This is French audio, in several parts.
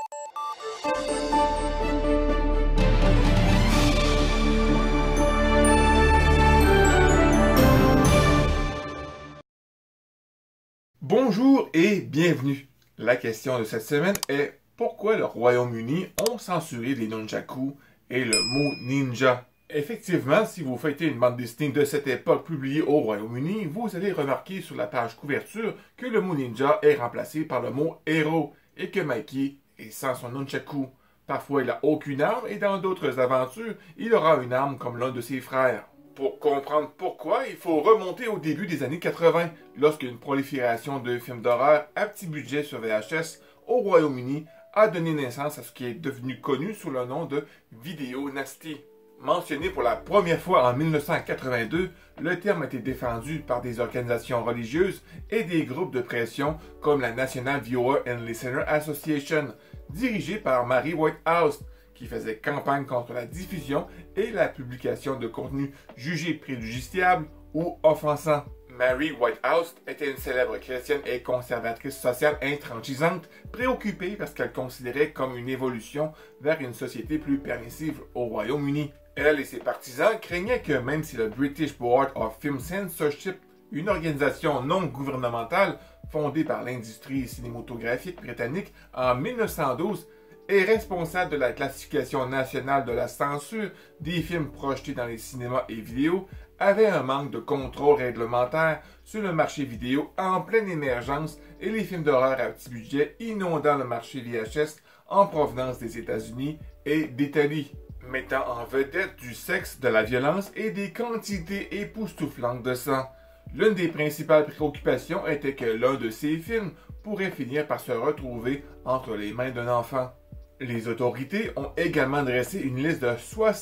Bonjour et bienvenue. La question de cette semaine est pourquoi le Royaume-Uni ont censuré les nunchakus et le mot ninja? Effectivement, si vous feuilletez une bande dessinée de cette époque publiée au Royaume-Uni, vous allez remarquer sur la page couverture que le mot ninja est remplacé par le mot héros et que Mikey est sans son nunchaku. Parfois, il n'a aucune arme et dans d'autres aventures, il aura une arme comme l'un de ses frères. Pour comprendre pourquoi, il faut remonter au début des années 80, lorsqu'une prolifération de films d'horreur à petit budget sur VHS au Royaume-Uni a donné naissance à ce qui est devenu connu sous le nom de vidéo nasty. Mentionné pour la première fois en 1982, le terme a été défendu par des organisations religieuses et des groupes de pression comme la National Viewer and Listener Association, dirigée par Mary Whitehouse, qui faisait campagne contre la diffusion et la publication de contenus jugés préjudiciables ou offensants. Mary Whitehouse était une célèbre chrétienne et conservatrice sociale intransigeante, préoccupée parce qu'elle considérait comme une évolution vers une société plus permissive au Royaume-Uni. Elle et ses partisans craignaient que même si le British Board of Film Censorship, une organisation non gouvernementale fondée par l'industrie cinématographique britannique en 1912, est responsable de la classification nationale de la censure des films projetés dans les cinémas et vidéos, avait un manque de contrôle réglementaire sur le marché vidéo en pleine émergence et les films d'horreur à petit budget inondant le marché VHS en provenance des États-Unis et d'Italie, mettant en vedette du sexe, de la violence et des quantités époustouflantes de sang. L'une des principales préoccupations était que l'un de ces films pourrait finir par se retrouver entre les mains d'un enfant. Les autorités ont également dressé une liste de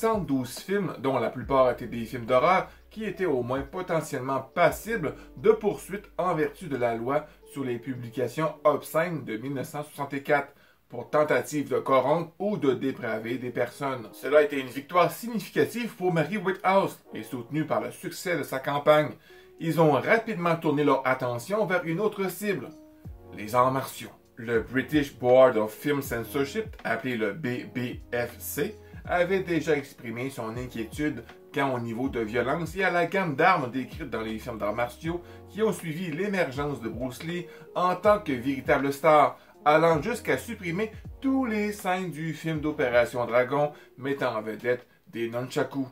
72 films, dont la plupart étaient des films d'horreur, qui étaient au moins potentiellement passibles de poursuites en vertu de la loi sur les publications obscènes de 1964, pour tentative de corrompre ou de dépraver des personnes. Cela a été une victoire significative pour Mary Whitehouse et soutenue par le succès de sa campagne. Ils ont rapidement tourné leur attention vers une autre cible, les arts martiaux. Le British Board of Film Censorship, appelé le BBFC, avait déjà exprimé son inquiétude quant au niveau de violence et à la gamme d'armes décrites dans les films d'arts martiaux qui ont suivi l'émergence de Bruce Lee en tant que véritable star, allant jusqu'à supprimer tous les scènes du film d'Opération Dragon mettant en vedette des nunchakus.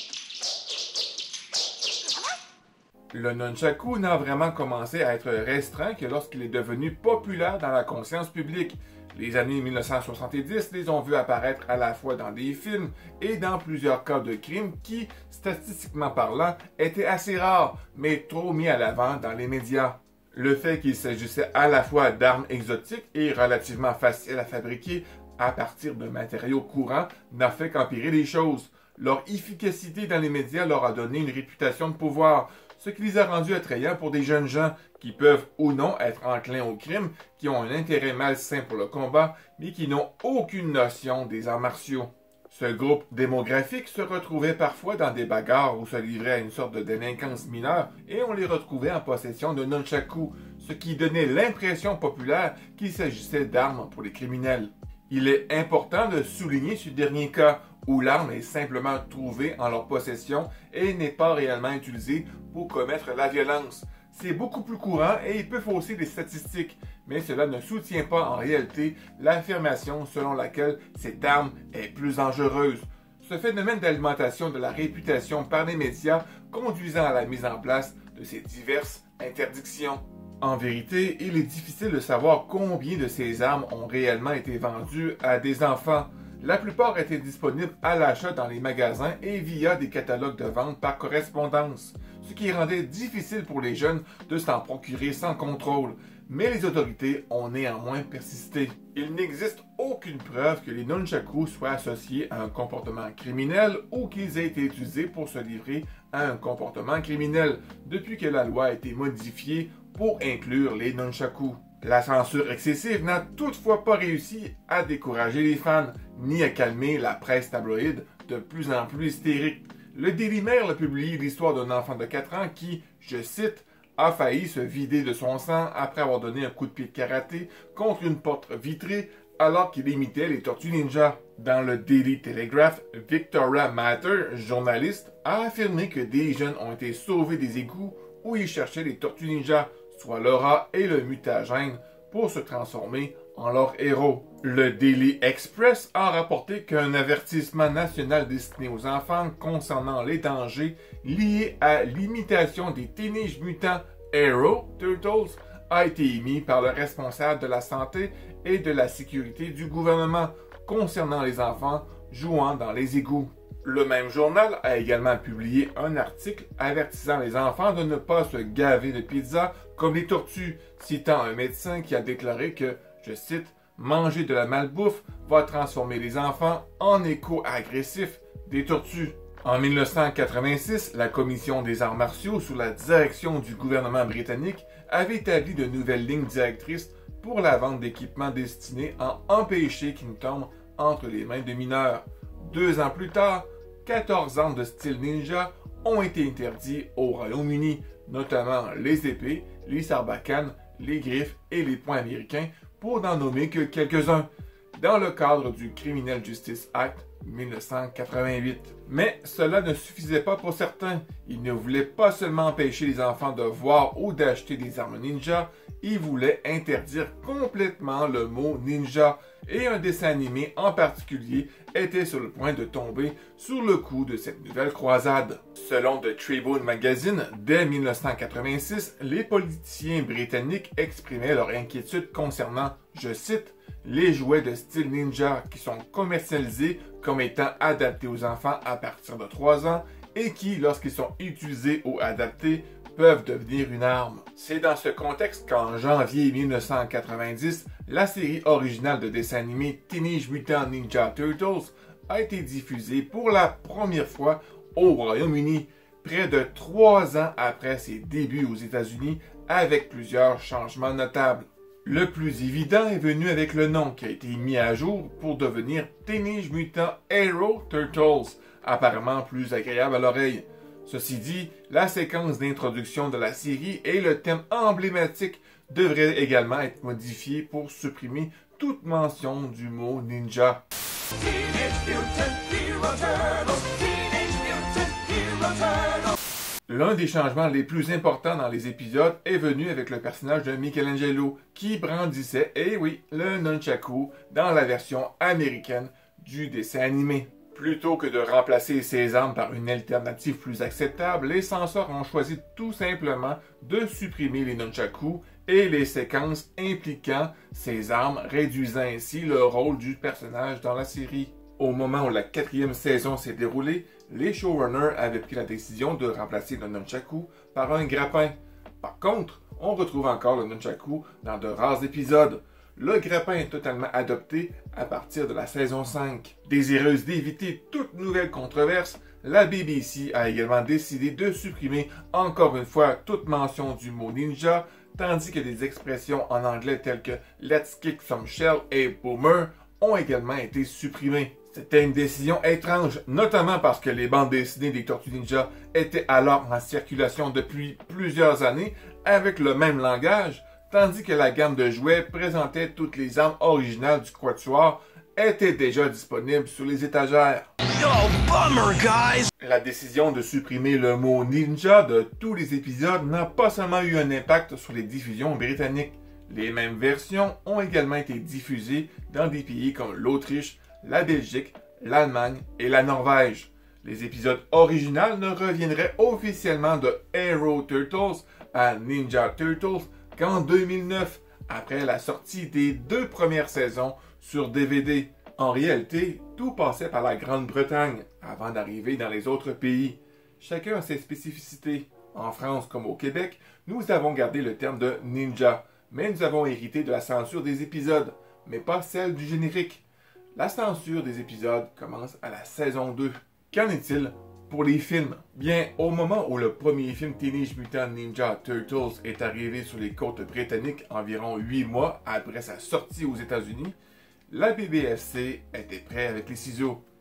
Le nunchaku n'a vraiment commencé à être restreint que lorsqu'il est devenu populaire dans la conscience publique. Les années 1970 les ont vus apparaître à la fois dans des films et dans plusieurs cas de crimes qui, statistiquement parlant, étaient assez rares, mais trop mis à l'avant dans les médias. Le fait qu'il s'agissait à la fois d'armes exotiques et relativement faciles à fabriquer à partir de matériaux courants n'a fait qu'empirer les choses. Leur efficacité dans les médias leur a donné une réputation de pouvoir, ce qui les a rendus attrayants pour des jeunes gens qui peuvent ou non être enclins au crime, qui ont un intérêt malsain pour le combat, mais qui n'ont aucune notion des arts martiaux. Ce groupe démographique se retrouvait parfois dans des bagarres ou se livrait à une sorte de délinquance mineure et on les retrouvait en possession de nunchakus, ce qui donnait l'impression populaire qu'il s'agissait d'armes pour les criminels. Il est important de souligner ce dernier cas, où l'arme est simplement trouvée en leur possession et n'est pas réellement utilisée pour commettre la violence. C'est beaucoup plus courant et il peut fausser les statistiques, mais cela ne soutient pas en réalité l'affirmation selon laquelle cette arme est plus dangereuse. Ce phénomène d'alimentation de la réputation par les médias conduisant à la mise en place de ces diverses interdictions. En vérité, il est difficile de savoir combien de ces armes ont réellement été vendues à des enfants. La plupart étaient disponibles à l'achat dans les magasins et via des catalogues de vente par correspondance, ce qui rendait difficile pour les jeunes de s'en procurer sans contrôle. Mais les autorités ont néanmoins persisté. Il n'existe aucune preuve que les nunchakus soient associés à un comportement criminel ou qu'ils aient été utilisés pour se livrer à un comportement criminel, depuis que la loi a été modifiée pour inclure les nunchakus. La censure excessive n'a toutefois pas réussi à décourager les fans, ni à calmer la presse tabloïde de plus en plus hystérique. Le Daily Mail a publié l'histoire d'un enfant de 4 ans qui, je cite, a failli se vider de son sang après avoir donné un coup de pied de karaté contre une porte vitrée alors qu'il imitait les Tortues Ninja. Dans le Daily Telegraph, Victoria Mather, journaliste, a affirmé que des jeunes ont été sauvés des égouts où ils cherchaient les Tortues Ninja, soit Laura et le mutagène, pour se transformer en leurs héros. Le Daily Express a rapporté qu'un avertissement national destiné aux enfants concernant les dangers liés à l'imitation des Teenage Mutant Hero Turtles a été émis par le responsable de la santé et de la sécurité du gouvernement concernant les enfants jouant dans les égouts. Le même journal a également publié un article avertissant les enfants de ne pas se gaver de pizza comme les tortues, citant un médecin qui a déclaré que, je cite, « Manger de la malbouffe va transformer les enfants en échos agressifs des tortues ». En 1986, la Commission des arts martiaux, sous la direction du gouvernement britannique, avait établi de nouvelles lignes directrices pour la vente d'équipements destinés à empêcher qu'ils ne tombent entre les mains de mineurs. 2 ans plus tard, 14 armes de style ninja ont été interdits au Royaume-Uni, notamment les épées, les sarbacanes, les griffes et les poings américains, pour n'en nommer que quelques-uns, dans le cadre du Criminal Justice Act 1988. Mais cela ne suffisait pas pour certains. Ils ne voulaient pas seulement empêcher les enfants de voir ou d'acheter des armes ninja, ils voulaient interdire complètement le mot ninja, et un dessin animé en particulier était sur le point de tomber sous le coup de cette nouvelle croisade. Selon The Tribune Magazine, dès 1986, les politiciens britanniques exprimaient leur inquiétude concernant, je cite, les jouets de style ninja qui sont commercialisés comme étant adaptés aux enfants à partir de 3 ans et qui, lorsqu'ils sont utilisés ou adaptés, peuvent devenir une arme. C'est dans ce contexte qu'en janvier 1990, la série originale de dessin animé Teenage Mutant Ninja Turtles a été diffusée pour la première fois au Royaume-Uni, près de 3 ans après ses débuts aux États-Unis, avec plusieurs changements notables. Le plus évident est venu avec le nom qui a été mis à jour pour devenir Teenage Mutant Hero Turtles, apparemment plus agréable à l'oreille. Ceci dit, la séquence d'introduction de la série et le thème emblématique devraient également être modifiés pour supprimer toute mention du mot ninja. L'un des changements les plus importants dans les épisodes est venu avec le personnage de Michelangelo, qui brandissait, eh oui, le nunchaku dans la version américaine du dessin animé. Plutôt que de remplacer ces armes par une alternative plus acceptable, les censeurs ont choisi tout simplement de supprimer les nunchakus et les séquences impliquant ces armes, réduisant ainsi le rôle du personnage dans la série. Au moment où la 4e saison s'est déroulée, les showrunners avaient pris la décision de remplacer le nunchaku par un grappin. Par contre, on retrouve encore le nunchaku dans de rares épisodes. Le grappin est totalement adopté à partir de la saison 5. Désireuse d'éviter toute nouvelle controverse, la BBC a également décidé de supprimer encore une fois toute mention du mot ninja, tandis que des expressions en anglais telles que « let's kick some shell » et « boomer » ont également été supprimées. C'était une décision étrange, notamment parce que les bandes dessinées des Tortues Ninja étaient alors en circulation depuis plusieurs années avec le même langage, tandis que la gamme de jouets présentait toutes les armes originales du quatuor était déjà disponible sur les étagères. Oh, bummer, guys! La décision de supprimer le mot ninja de tous les épisodes n'a pas seulement eu un impact sur les diffusions britanniques. Les mêmes versions ont également été diffusées dans des pays comme l'Autriche, la Belgique, l'Allemagne et la Norvège. Les épisodes originaux ne reviendraient officiellement de Hero Turtles à Ninja Turtles qu'en 2009, après la sortie des 2 premières saisons sur DVD. En réalité, tout passait par la Grande-Bretagne avant d'arriver dans les autres pays. Chacun a ses spécificités. En France comme au Québec, nous avons gardé le terme de ninja, mais nous avons hérité de la censure des épisodes, mais pas celle du générique. La censure des épisodes commence à la saison 2. Qu'en est-il pour les films? Bien, au moment où le premier film Teenage Mutant Ninja Turtles est arrivé sur les côtes britanniques environ 8 mois après sa sortie aux États-Unis, la BBFC était prête avec les ciseaux.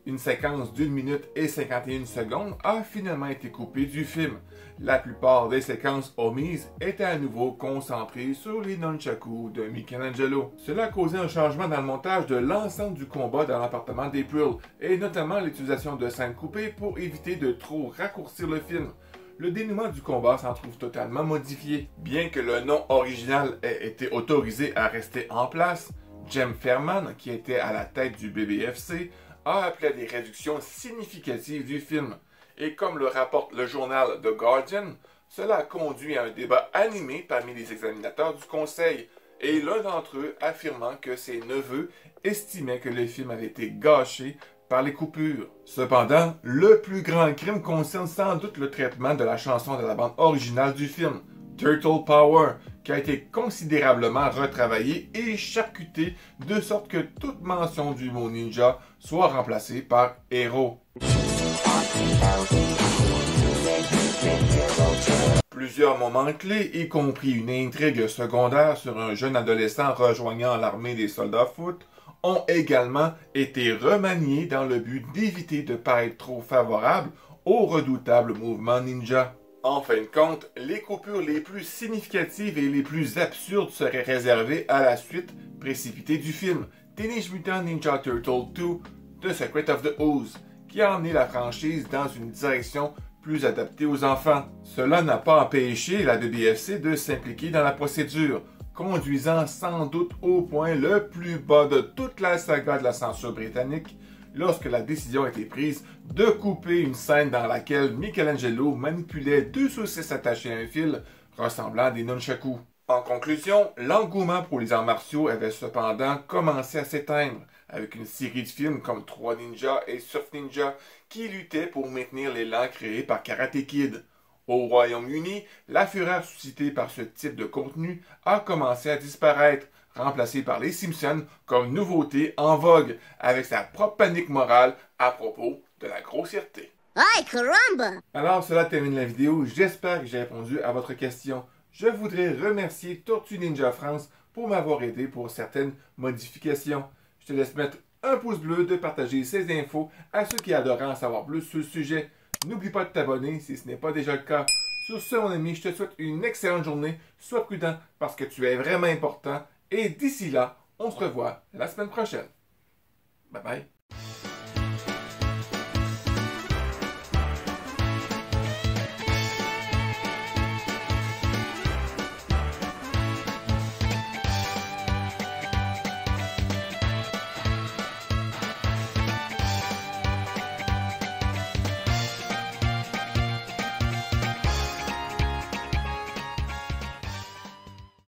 Une séquence d'1 minute et 51 secondes a finalement été coupée du film. La plupart des séquences omises étaient à nouveau concentrées sur les nunchakus de Michelangelo. Cela a causé un changement dans le montage de l'ensemble du combat dans l'appartement d'April, et notamment l'utilisation de scènes coupées pour éviter de trop raccourcir le film. Le dénouement du combat s'en trouve totalement modifié. Bien que le nom original ait été autorisé à rester en place, Jem Fairman, qui était à la tête du BBFC, a appelé à des réductions significatives du film. Et comme le rapporte le journal The Guardian, cela a conduit à un débat animé parmi les examinateurs du conseil, et l'un d'entre eux affirmant que ses neveux estimaient que le film avait été gâché par les coupures. Cependant, le plus grand crime concerne sans doute le traitement de la chanson de la bande originale du film, Turtle Power, qui a été considérablement retravaillé et charcuté de sorte que toute mention du mot ninja soit remplacée par héros. Plusieurs moments clés, y compris une intrigue secondaire sur un jeune adolescent rejoignant l'armée des soldats foot, ont également été remaniés dans le but d'éviter de paraître trop favorables au redoutable mouvement ninja. En fin de compte, les coupures les plus significatives et les plus absurdes seraient réservées à la suite précipitée du film Teenage Mutant Ninja Turtle 2 The Secret of the Ooze, qui a emmené la franchise dans une direction plus adaptée aux enfants. Cela n'a pas empêché la BBFC de s'impliquer dans la procédure, conduisant sans doute au point le plus bas de toute la saga de la censure britannique, lorsque la décision a été prise de couper une scène dans laquelle Michelangelo manipulait 2 saucisses attachées à un fil ressemblant à des nunchakus. En conclusion, l'engouement pour les arts martiaux avait cependant commencé à s'éteindre, avec une série de films comme 3 Ninjas et Surf Ninja qui luttaient pour maintenir l'élan créé par Karate Kid. Au Royaume-Uni, la fureur suscitée par ce type de contenu a commencé à disparaître, remplacé par les Simpsons comme nouveauté en vogue, avec sa propre panique morale à propos de la grossièreté. Ay, caramba! Alors, cela termine la vidéo. J'espère que j'ai répondu à votre question. Je voudrais remercier Tortue Ninja France pour m'avoir aidé pour certaines modifications. Je te laisse mettre un pouce bleu, de partager ces infos à ceux qui adorent en savoir plus sur le sujet. N'oublie pas de t'abonner si ce n'est pas déjà le cas. Sur ce, mon ami, je te souhaite une excellente journée. Sois prudent parce que tu es vraiment important. Et d'ici là, on se revoit la semaine prochaine. Bye bye.